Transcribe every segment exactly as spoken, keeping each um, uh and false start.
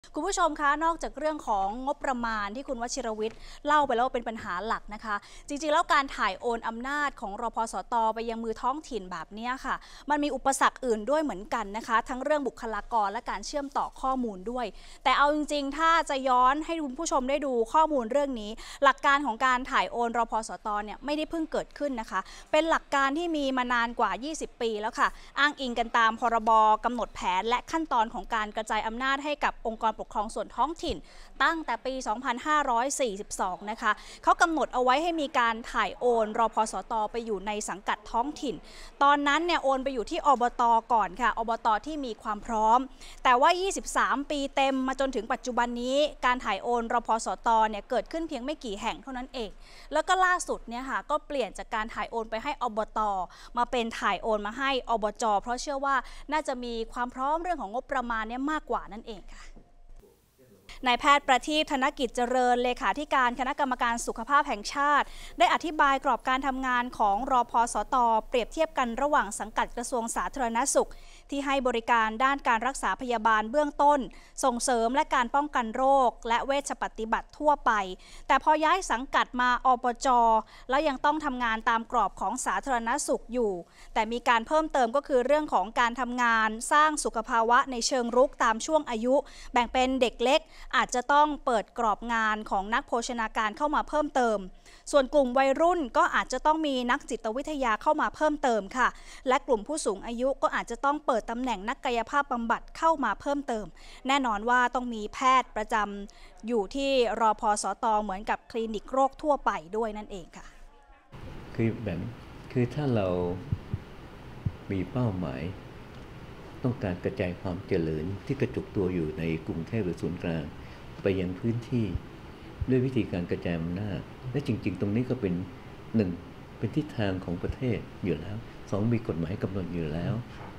คุณผู้ชมคะนอกจากเรื่องของงบประมาณที่คุณวชิรวิทย์เล่าไปแล้วว่าเป็นปัญหาหลักนะคะจริงๆแล้วการถ่ายโอนอำนาจของรพสตไปยังมือท้องถิ่นแบบนี้ค่ะมันมีอุปสรรคอื่นด้วยเหมือนกันนะคะทั้งเรื่องบุคลากรและการเชื่อมต่อข้อมูลด้วยแต่เอาจริงๆถ้าจะย้อนให้คุณผู้ชมได้ดูข้อมูลเรื่องนี้หลักการของการถ่ายโอนรพสตเนี่ยไม่ได้เพิ่งเกิดขึ้นนะคะเป็นหลักการที่มีมานานกว่ายี่สิบปีแล้วค่ะอ้างอิงกันตามพรบกำหนดแผนและขั้นตอนของการกระจายอำนาจให้กับองค์กรปกครองส่วนท้องถิ่นตั้งแต่ปี สองพันห้าร้อยสี่สิบสอง นะคะเขากำหนดเอาไว้ให้มีการถ่ายโอนรพสตไปอยู่ในสังกัดท้องถิ่นตอนนั้นเนี่ยโอนไปอยู่ที่อบต.ก่อนค่ะอบต.ที่มีความพร้อมแต่ว่ายี่สิบสามปีเต็มมาจนถึงปัจจุบันนี้การถ่ายโอนรพสตเนี่ยเกิดขึ้นเพียงไม่กี่แห่งเท่านั้นเองแล้วก็ล่าสุดเนี่ยค่ะก็เปลี่ยนจากการถ่ายโอนไปให้อบต.มาเป็นถ่ายโอนมาให้อบจ.เพราะเชื่อว่าน่าจะมีความพร้อมเรื่องของงบประมาณเนี่ยมากกว่านั่นเองค่ะนายแพทย์ประทีป ธนกิจเจริญเลขาธิการคณะกรรมการสุขภาพแห่งชาติได้อธิบายกรอบการทำงานของรพสตเปรียบเทียบกันระหว่างสังกัดกระทรวงสาธารณสุขที่ให้บริการด้านการรักษาพยาบาลเบื้องต้นส่งเสริมและการป้องกันโรคและเวชปฏิบัติทั่วไปแต่พอย้ายสังกัดมาอบจ.แล้วยังต้องทำงานตามกรอบของสาธารณสุขอยู่แต่มีการเพิ่มเติมก็คือเรื่องของการทำงานสร้างสุขภาวะในเชิงรุกตามช่วงอายุแบ่งเป็นเด็กเล็กอาจจะต้องเปิดกรอบงานของนักโภชนาการเข้ามาเพิ่มเติมส่วนกลุ่มวัยรุ่นก็อาจจะต้องมีนักจิตวิทยาเข้ามาเพิ่มเติมค่ะและกลุ่มผู้สูงอายุก็อาจจะต้องเปิดตำแหน่งนักกายภาพบำบัดเข้ามาเพิ่มเติมแน่นอนว่าต้องมีแพทย์ประจำอยู่ที่รพสตเหมือนกับคลินิกโรคทั่วไปด้วยนั่นเองค่ะคือแบบคือถ้าเรามีเป้าหมายต้องการกระจายความเจริญที่กระจุกตัวอยู่ในกรุงเทพหรือศูนย์กลางไปยังพื้นที่ด้วยวิธีการกระจายอำนาจและจริงๆตรงนี้ก็เป็นหนึ่งเป็นทิศทางของประเทศอยู่แล้วสองมีกฎหมายกำหนดอยู่แล้ว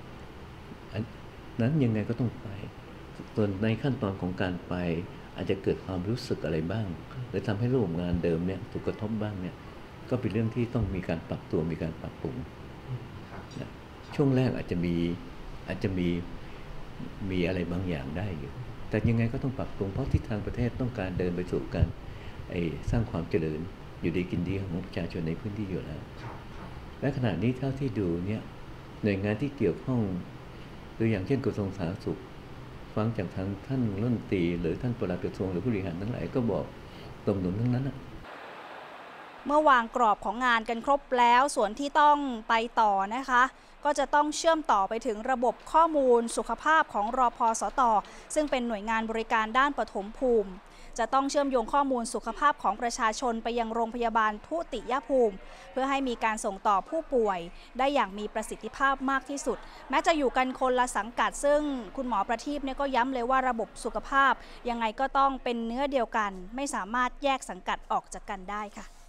นั้นยังไงก็ต้องไปส่วนในขั้นตอนของการไปอาจจะเกิดความรู้สึกอะไรบ้างหรือทำให้รูปงานเดิมเนี่ยถูกกระทบบ้างเนี่ยก็เป็นเรื่องที่ต้องมีการปรับตัวมีการปรับปรุงช่วงแรกอาจจะมีอาจจะมีมีอะไรบางอย่างได้อยู่แต่ยังไงก็ต้องปรับปรุงเพราะทิศทางประเทศต้องการเดินไปสู่การสร้างความเจริญอยู่ดีกินดีของประชาชนในพื้นที่อยู่แล้วและขณะนี้เท่าที่ดูเนี่ยหน่วยงานที่เกี่ยวข้องตัวอย่างเช่นกระทรวงสาธารณสุขฟังจากทางท่านรัฐมนตรีหรือท่านปลัดกระทรวงหรือผู้บริหารทั้งหลายก็บอกตรงหนุนทั้งนั้นนะเมื่อวางกรอบของงานกันครบแล้วส่วนที่ต้องไปต่อนะคะก็จะต้องเชื่อมต่อไปถึงระบบข้อมูลสุขภาพของรพสตซึ่งเป็นหน่วยงานบริการด้านปฐมภูมิจะต้องเชื่อมโยงข้อมูลสุขภาพของประชาชนไปยังโรงพยาบาลทุติยภูมิเพื่อให้มีการส่งต่อผู้ป่วยได้อย่างมีประสิทธิภาพมากที่สุดแม้จะอยู่กันคนละสังกัดซึ่งคุณหมอประทีปเนี่ยก็ย้ำเลยว่าระบบสุขภาพยังไงก็ต้องเป็นเนื้อเดียวกันไม่สามารถแยกสังกัดออกจากกันได้ค่ะ